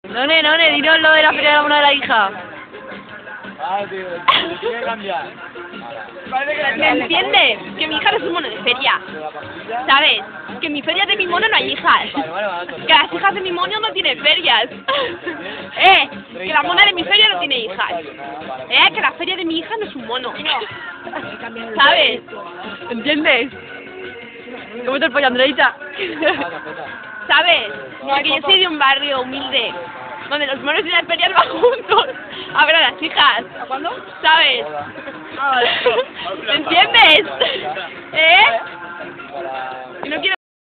None, dinos lo de la feria de la mona de la hija. Ah, tío, tiene que cambiar. ¿Me entiendes? Que mi hija no es un mono de feria. ¿Sabes? Que en mi feria de mi mono no hay hijas. Que las hijas de mi mono no tienen ferias. Que la mona de mi feria no tiene hijas. Que la feria de mi hija no es un mono. ¿Sabes? ¿Entiendes? ¿Cómo te apoya, Andreita? ¿Sabes? Porque yo soy de un barrio humilde, donde los monos y las ferias van juntos a ver a las hijas. ¿Cuándo? ¿Sabes? ¿Me entiendes? Y no quiero